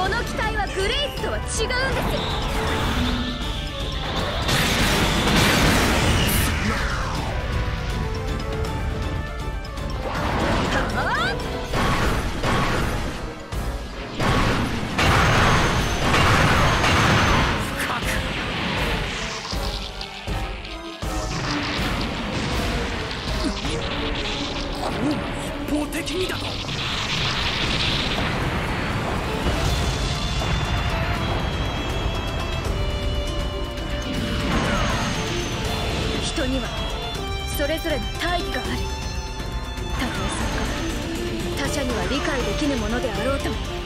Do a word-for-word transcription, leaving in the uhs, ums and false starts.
この機体はグレイスとは違うんです。 一方的にだと。 人にはそれぞれの大義がある。たとえそれが他者には理解できぬものであろうとも。